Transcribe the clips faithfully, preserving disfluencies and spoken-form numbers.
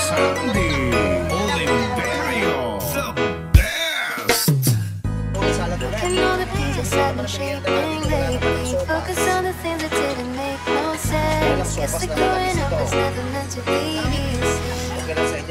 Focus on the things that didn't make no sense. Guess the growing up was never meant to be easy.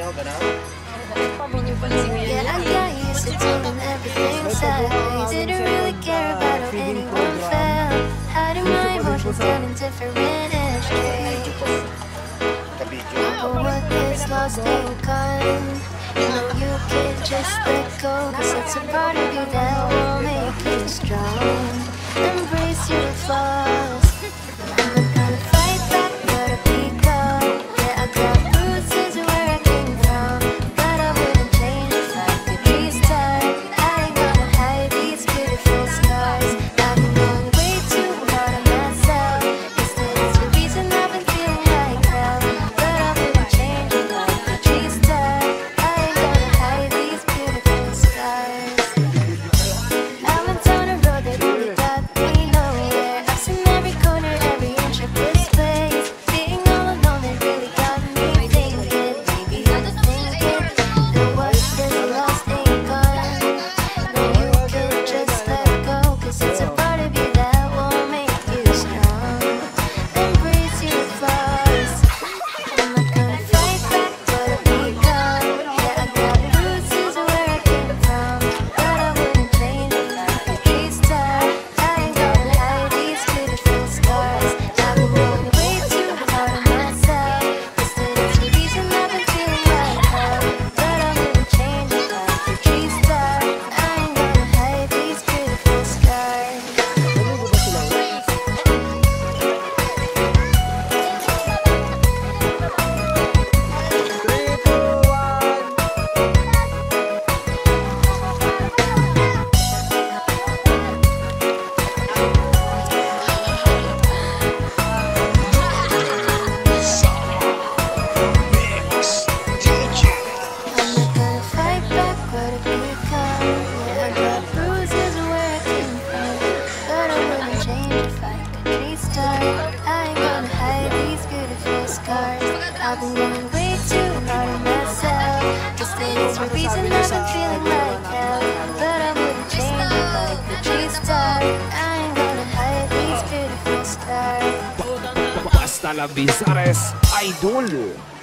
Yeah, I got used to doing everything sideways. Didn't really care about how anyone felt. Hiding my emotions down in different ashtrays. But what is lost ain't gone. You know you can't just let go, cause it's a part of you that will make you strong. Embrace your flaws. I'm not gonna fight back, gotta be calm. Yeah, I got bruises where I came from, but I wouldn't change if I could restart. I ain't gonna hide these beautiful scars. I've been going way too hard on myself. Instead, it's the reason I've been feeling like hell. But I wouldn't change if I could restart. I ain't gonna hide these beautiful scars. I've been down a road that only got me nowhere. I've seen every corner, every inch of this place. Being all alone, it really got me thinking. Maybe I'm thinking that what is lost ain't gone. No, you can just let go, cause it's a part of you that will make you strong. Embrace your flaws. I'm not gonna fight back, gotta be calm. Yeah, I got bruises where I came from, but I wouldn't change if I could restart. I ain't gonna hide these beautiful scars. I've been going way too hard on myself. Instead, it's the reason I've been feeling like hell. But I wouldn't change if I could restart. I ain't gonna hide these beautiful scars. I'm not gonna fight back, gotta be calm. Yeah, I got bruises where I came from, but I wouldn't change if I could restart. I ain't gonna hide these beautiful scars. I've been going way too hard on myself. Guess that is the reason I've been feeling like hell. But I wouldn't change if I could restart. I ain't gonna hide these beautiful scars. Basta la Bizares Idol.